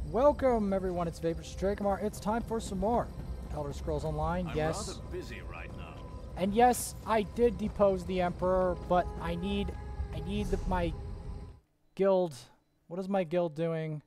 Welcome everyone, it's Vapor Strakamar. It's time for some more Elder Scrolls Online. I'm yes. rather busy right now. And yes, I did depose the Emperor, but I need my guild. What is my guild doing?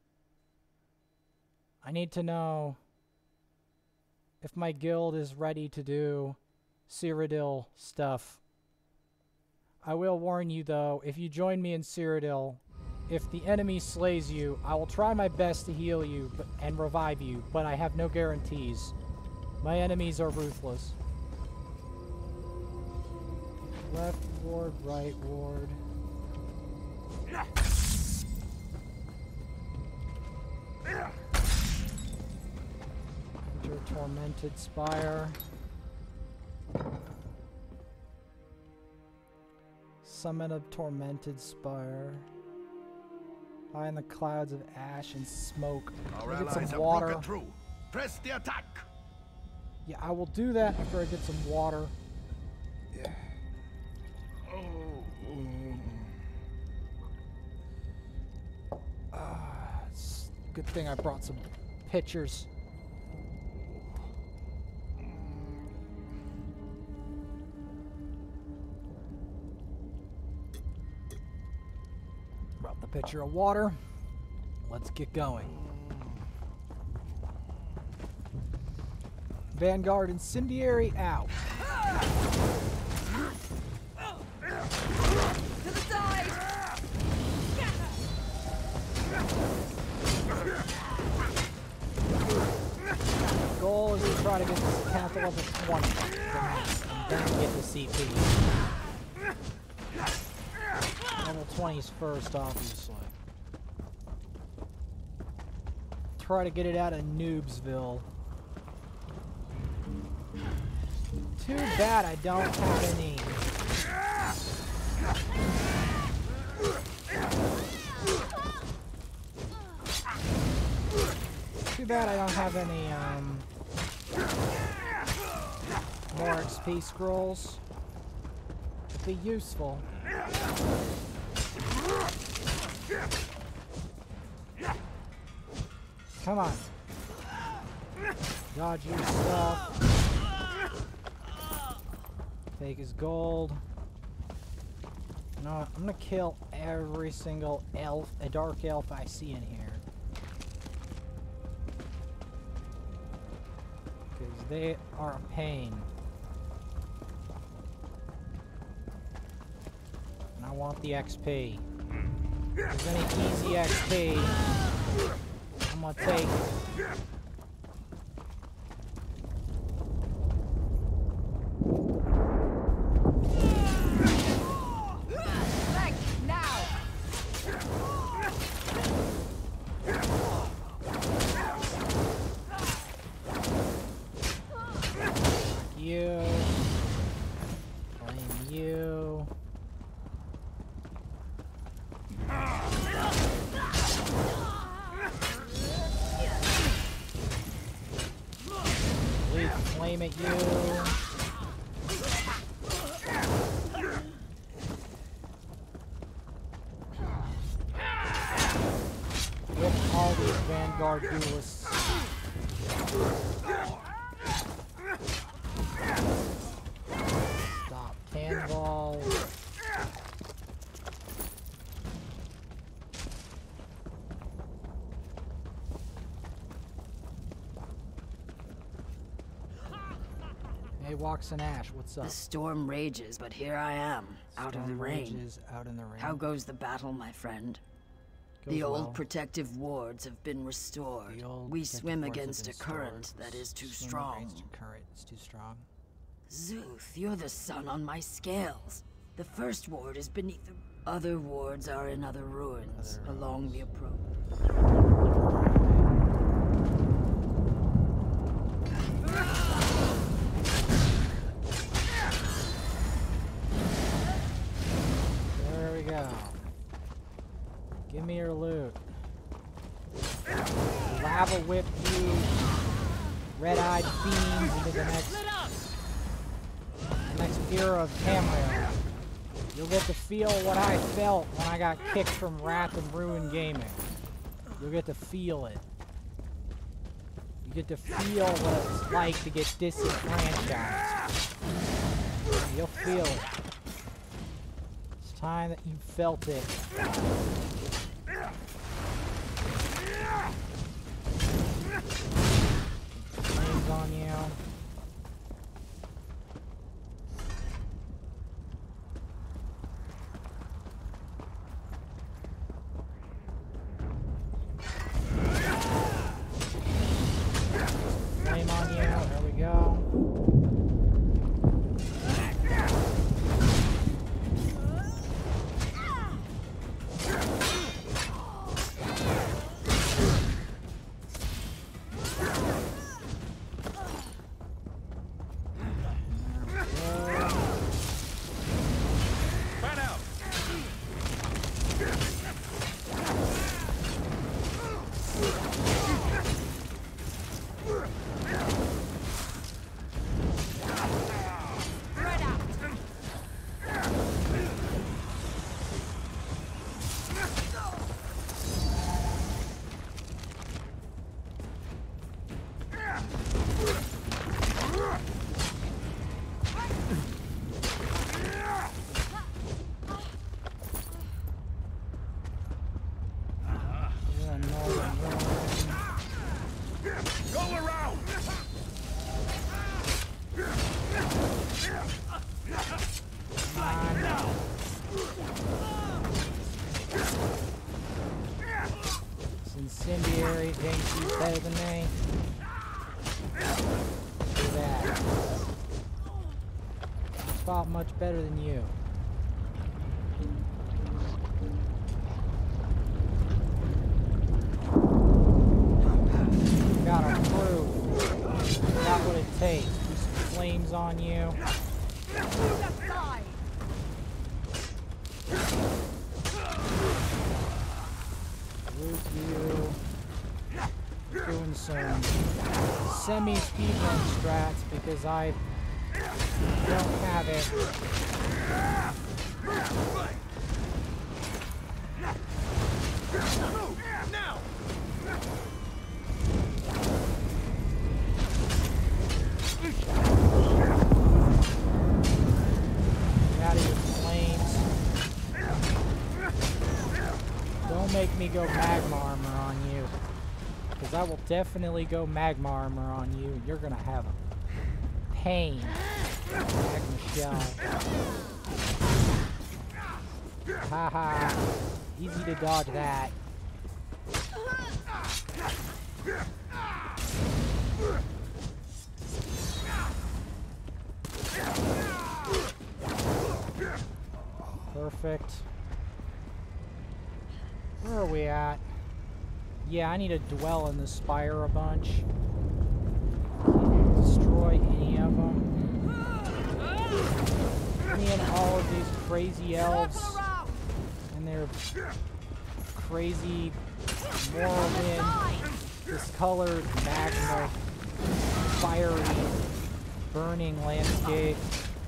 I need to know if my guild is ready to do Cyrodiil stuff. I will warn you though, if you join me in Cyrodiil, if the enemy slays you, I will try my best to heal you and revive you, but I have no guarantees. My enemies are ruthless. Left ward, right ward. Enter Tormented Spire. Summon a Tormented Spire. High in the clouds of ash and smoke. Our Get allies some have water. broken through. Press the attack. Yeah, I will do that after I get some water. Yeah. It's a good thing I brought some pitchers. Brought the pitcher of water. Let's get going. Vanguard Incendiary out. To the side! Goal is to try to get this cat to level 20 and then get the CP. Level 20's first, obviously. Try to get it out of Noobsville. Too bad I don't have any. Too bad I don't have any more XP scrolls. It'd be useful. Come on. Dodge your stuff. Take his gold. No, I'm gonna kill every single elf, a dark elf I see in here. Because they are a pain. And I want the XP. If there's any easy XP, I'm gonna take it. You. Blame you. Leave flame at you. With all these Vanguard duelists. Stop cannonball. Hey, Walks in Ash, what's up? The storm rages, but here I am, out of the Storm rain. rages, out in the rain. How goes the battle, my friend? Goes The old well. protective wards have been restored. The old We protective swim wards have against been a current stored. that is too Swim strong. against a current, it's too strong. Zuth, you're the sun on my scales. The first ward is beneath the... Other wards are in other ruins, along the approach. There we go. Give me your loot. Lava whip you, red-eyed fiends into the next era of Tamriel. You'll get to feel what I felt when I got kicked from Wrath and Ruin Gaming. You'll get to feel it. You get to feel what it's like to get disenfranchised. You'll feel it. It's time that you felt it. Flames on you. Flame on you. There we go. Incendiary thinks he's better than me. Do that. I fought much better than you. Gotta prove. Got what it takes. Do some flames on you. You doing some semi-speedrun strats because I don't have it. Now! Get out of your flames. Don't make me go magma armor on you. Because I will definitely go magma armor on you. You're gonna have a pain. Magma shell. Haha. Easy to dodge that. Perfect. Where are we at? Yeah, I need to dwell in the spire a bunch. Can't destroy any of them. Me and all of these crazy elves and their crazy Morrowind, discolored magma, fiery, burning landscape.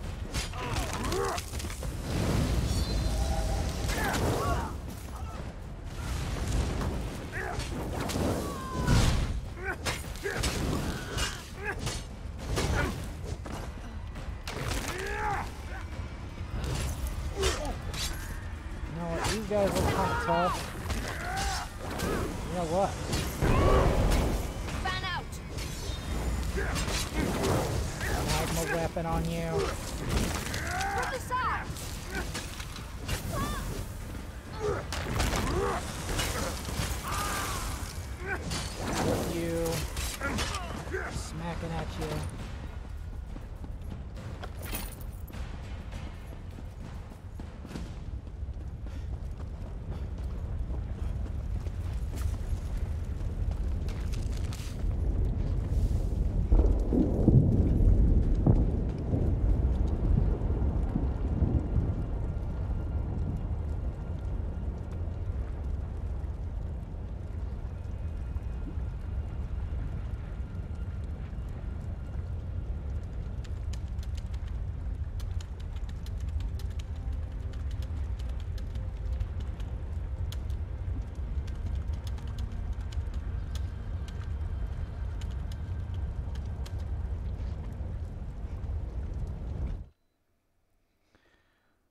These guys look kind of tough. You know what? Fan out. Magma weapon on you. From the side. With you. Smacking at you.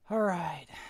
All right.